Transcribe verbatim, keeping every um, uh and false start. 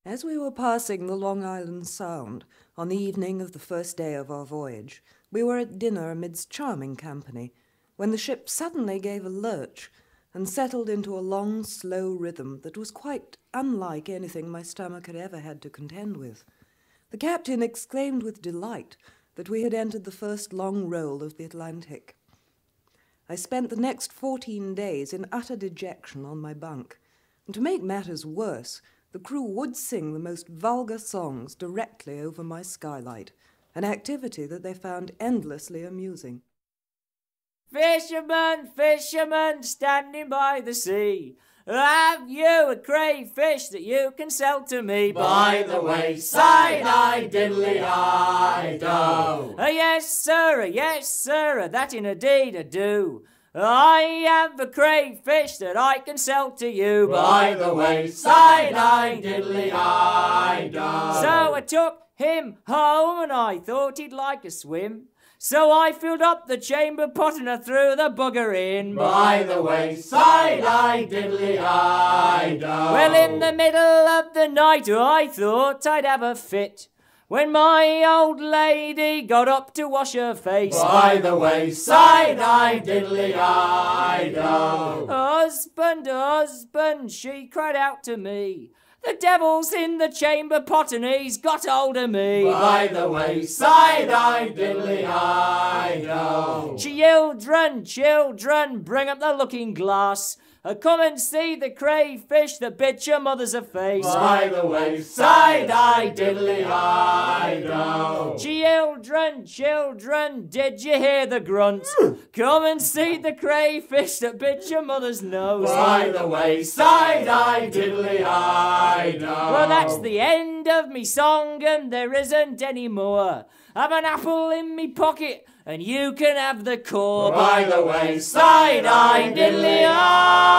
As we were passing the Long Island Sound on the evening of the first day of our voyage, we were at dinner amidst charming company, when the ship suddenly gave a lurch and settled into a long, slow rhythm that was quite unlike anything my stomach had ever had to contend with. The captain exclaimed with delight that we had entered the first long roll of the Atlantic. I spent the next fourteen days in utter dejection on my bunk, and to make matters worse, the crew would sing the most vulgar songs directly over my skylight, an activity that they found endlessly amusing. Fisherman, fisherman, standing by the sea, have you a crayfish that you can sell to me? By the way, side-eye, diddly-eye-do. Uh, yes, sir, uh, yes, sir, uh, that indeed I do. I have a crayfish that I can sell to you. By the way, side-eye, diddly-eye-do. So I took him home and I thought he'd like a swim. So I filled up the chamber pot and I threw the bugger in. By the way, side-eye, diddly-eye-do. Well, in the middle of the night I thought I'd have a fit, when my old lady got up to wash her face. By the way, side-eye, diddly-eye-do. Husband, husband, she cried out to me, the devil's in the chamber pot and he's got hold of me. By the way, side-eye, diddly-eye-do. Children, children, bring up the looking glass. Uh, come and see the crayfish that bit your mother's a face. By the way, side-eye, diddly-eye-do. Children, children, did you hear the grunt? Come and see the crayfish that bit your mother's nose. By the way, side-eye, diddly-eye-do. Well, that's the end of me song and there isn't any more. I've an apple in me pocket and you can have the core. By the way, side-eye, diddly-eye.